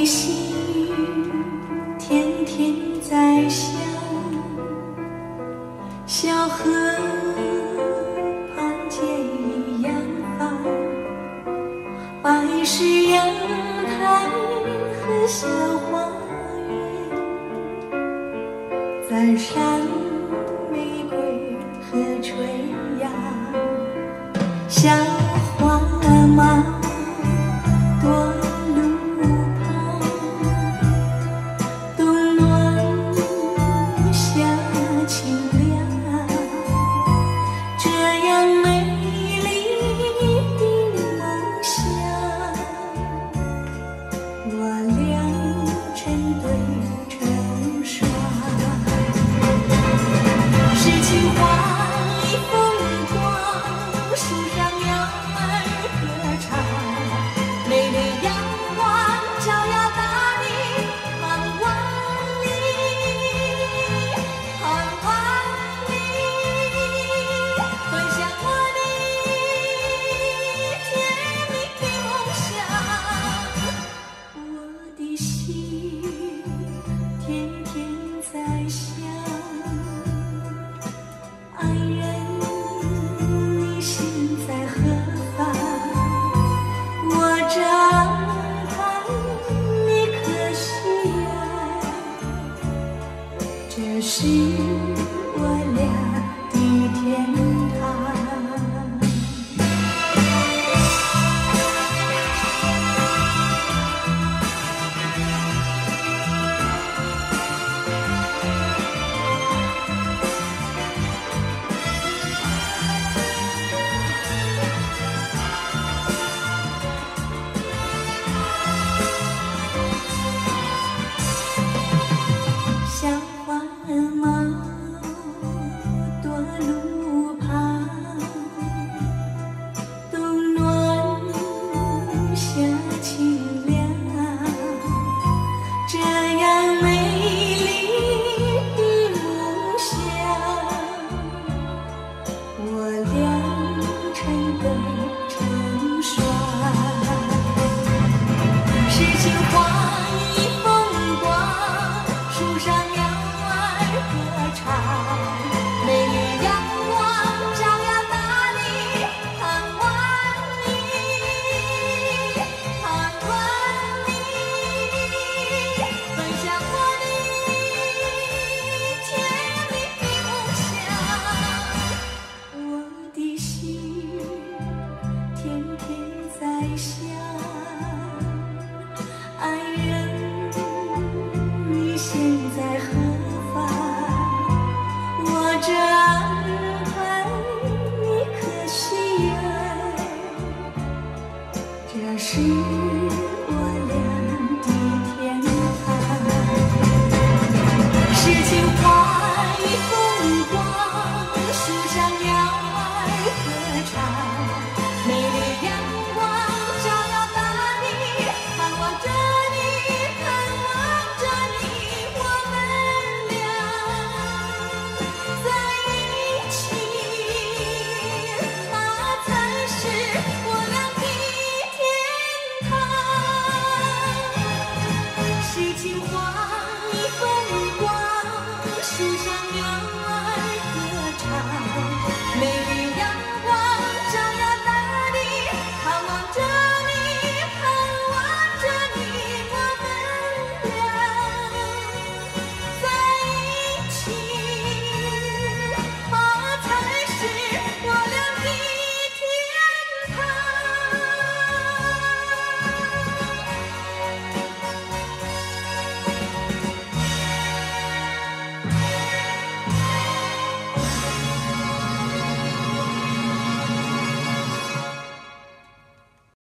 心天天在想，小河畔结一样好，白石阳台和小花园，在山玫瑰和垂杨，小花猫多路旁，冬暖夏清凉，这样美丽的梦想，我俩成对成双，是情花里风光，树上鸟儿歌唱，美丽阳光照耀大地，盼望你，盼望你，分享我的甜蜜的梦想，我的心天天在想，爱人你心在何方？我张开，你可喜爱？这是我俩的天堂。小花猫躲路旁，冬暖夏清凉，这样美丽的梦想，我俩成对